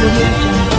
audio jungle.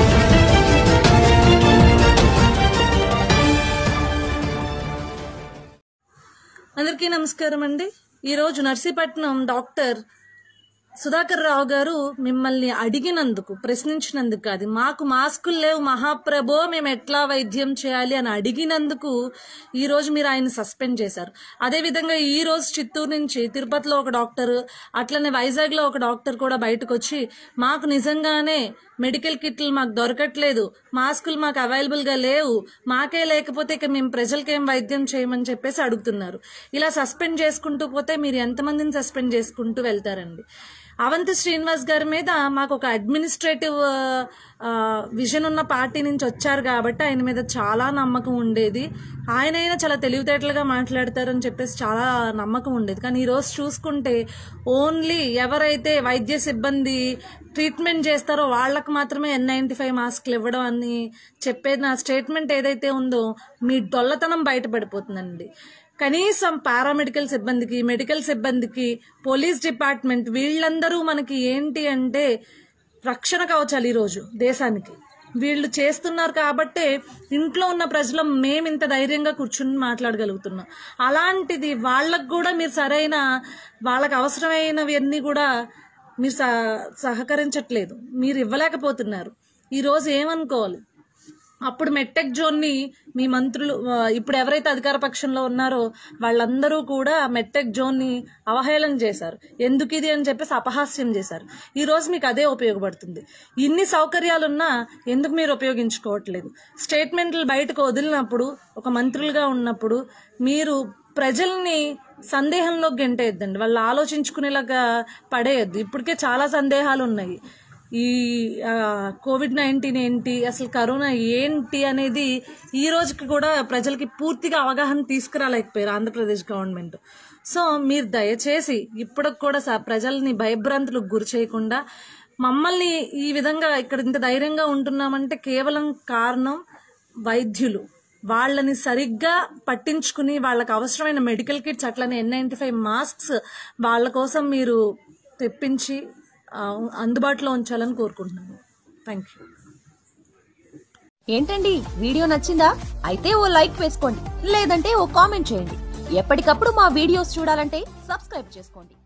అందరికీ నమస్కారం అండి. ఈరోజు నర్సీపట్నం డాక్టర్ సుధాకర్ రావు గారు మిమ్మల్ని అడిగినందుకు, ప్రశ్నించినందుకు కాదు, మాకు మాస్కులు లేవు మహాప్రభో మేము ఎట్లా వైద్యం చేయాలి అని అడిగినందుకు ఈరోజు మీరు ఆయన సస్పెండ్ చేశారు. అదేవిధంగా ఈరోజు చిత్తూరు నుంచి తిరుపతిలో ఒక డాక్టర్, అట్లనే వైజాగ్లో ఒక డాక్టర్ కూడా బయటకు వచ్చి మాకు నిజంగానే మెడికల్ కిట్లు మాకు దొరకట్లేదు, మాస్కులు మాకు అవైలబుల్గా లేవు, మాకే లేకపోతే ఇక మేము ప్రజలకేం వైద్యం చేయమని చెప్పేసి అడుగుతున్నారు. ఇలా సస్పెండ్ చేసుకుంటూ పోతే మీరు ఎంతమందిని సస్పెండ్ చేసుకుంటూ వెళ్తారండి? అవంతి శ్రీనివాస్ గారి మీద మాకు ఒక అడ్మినిస్ట్రేటివ్ విజన్ ఉన్న పార్టీ నుంచి వచ్చారు కాబట్టి ఆయన మీద చాలా నమ్మకం ఉండేది. ఆయనైనా చాలా తెలివితేటలుగా మాట్లాడతారని చెప్పేసి చాలా నమ్మకం ఉండేది. కానీ ఈరోజు చూసుకుంటే ఓన్లీ ఎవరైతే వైద్య సిబ్బంది ట్రీట్మెంట్ చేస్తారో వాళ్ళకు మాత్రమే N95 మాస్కులు ఇవ్వడం అని చెప్పేది నా స్టేట్మెంట్ ఏదైతే ఉందో మీ డొల్లతనం బయటపడిపోతుందండి. కనీసం పారామెడికల్ సిబ్బందికి, మెడికల్ సిబ్బందికి, పోలీస్ డిపార్ట్మెంట్ వీళ్ళందరూ మనకి ఏంటి అంటే రక్షణ కవచాలు ఈరోజు దేశానికి. వీళ్ళు చేస్తున్నారు కాబట్టే ఇంట్లో ఉన్న ప్రజలు మేము ఇంత ధైర్యంగా కూర్చుని మాట్లాడగలుగుతున్నాం. అలాంటిది వాళ్ళకు కూడా మీరు సరైన వాళ్ళకు అవసరమైనవన్నీ కూడా మీరు సహకరించట్లేదు, మీరు ఇవ్వలేకపోతున్నారు. ఈరోజు ఏమనుకోవాలి? అప్పుడు మెట్టెక్ జోన్ని మీ మంత్రులు, ఇప్పుడు ఎవరైతే అధికార పక్షంలో ఉన్నారో వాళ్ళందరూ కూడా మెట్టెక్ జోన్ని అవహేళన చేశారు. ఎందుకు ఇది అని చెప్పేసి అపహాస్యం చేశారు. ఈ రోజు మీకు అదే ఉపయోగపడుతుంది. ఇన్ని సౌకర్యాలున్నా ఎందుకు మీరు ఉపయోగించుకోవట్లేదు? స్టేట్మెంట్లు బయటకు వదిలినప్పుడు, ఒక మంత్రులుగా ఉన్నప్పుడు మీరు ప్రజల్ని సందేహంలోకి గెంటేయద్దండి, వాళ్ళు ఆలోచించుకునేలాగా పడేయద్దు. ఇప్పటికే చాలా సందేహాలు ఉన్నాయి. ఈ COVID-19 ఏంటి, అసలు కరోనా ఏంటి అనేది ఈ రోజుకి కూడా ప్రజలకి పూర్తిగా అవగాహన తీసుకురాలేకపోయారు ఆంధ్రప్రదేశ్ గవర్నమెంట్. సో మీరు దయచేసి ఇప్పటికి కూడా ప్రజల్ని భయభ్రాంతులకు గురి చేయకుండా, మమ్మల్ని ఈ విధంగా ఇక్కడ ఇంత ధైర్యంగా ఉంటున్నామంటే కేవలం కారణం వైద్యులు. వాళ్ళని సరిగ్గా పట్టించుకుని వాళ్ళకి అవసరమైన మెడికల్ కిట్స్, అట్లనే N95 మాస్క్స్ వాళ్ళ కోసం మీరు తెప్పించి అందుబాటులో ఉంచాలని కోరుకుంటున్నాను. Thank you. ఏంటండి, వీడియో నచ్చిందా? అయితే ఓ లైక్ వేసుకోండి, లేదంటే ఓ కామెంట్ చేయండి. ఎప్పటికప్పుడు మా వీడియోస్ చూడాలంటే సబ్స్క్రైబ్ చేసుకోండి.